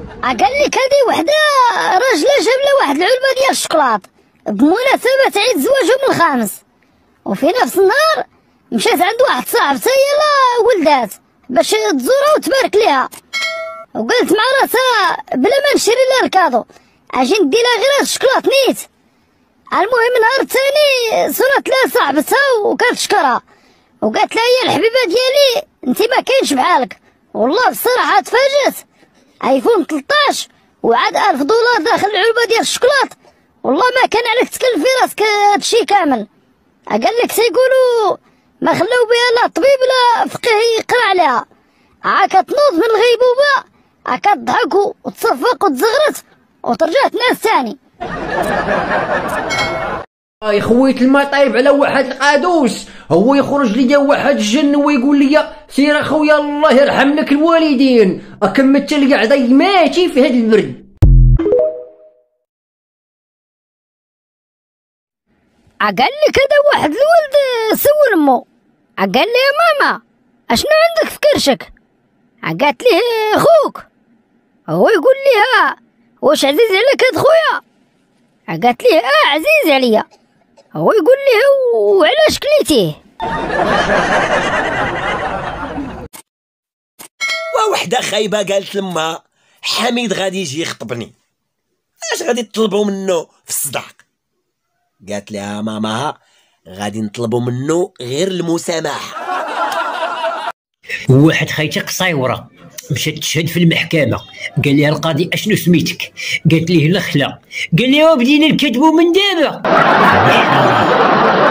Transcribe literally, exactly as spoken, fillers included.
قال لك هذه وحده راجله جاب لها واحد العلبه ديال الشوكولات بمناسبه عيد زواجهم الخامس، وفي نفس النهار مشات عند واحد صاحبتها يلا ولدات باش تزورها وتبارك ليها، وقالت مع راسها بلا ما نشري لها الكادو اجي ندي لها غير هاد الشوكولات نيت. المهم النهار الثاني صرات لها صاحبتها وكتشكرها وقالت لها يا الحبيبه ديالي انت ما كاينش بحالك، والله بصراحه تفاجأت ايفون ثلاثطاش وعاد ألف دولار داخل العلبه ديال الشوكولات، والله ما كان عليك تكلف في راسك هادشي كامل. قال لك تيقولوا ما خلاو بها لا طبيب لا فقيه يقرا عليها، عا كتنوض من الغيبوبه عا كتضحك وتصفق وتزغرت وترجع تنعس ثاني. يا خويت الماء طايب على واحد القادوس، هو يخرج ليا واحد الجن ويقول لي سير اخويا الله يرحم لك الوالدين، اكملت لي عضي ماشي في هاد البرد. قال لك هذا واحد الولد سول امو، قال لي يا ماما اشنو عندك في كرشك؟ قالت ليه خوك، هو يقول لها واش عزيز عليك هاد خويا؟ قالت ليه اه عزيز عليا، هو يقول لها وعلاش كليتيه؟ ووحده خايبه قالت لما حميد غادي يجي يخطبني، اش غادي تطلبوا منه في الصداق؟ قالت لها ماماها غادي نطلبوا منه غير المسامحه. واحد خيتي قصيوره مشات تشهد في المحكمه، قال لها القاضي اشنو سميتك؟ قالت ليه الخلا، قال لها بدينا نكتبوا من دابا.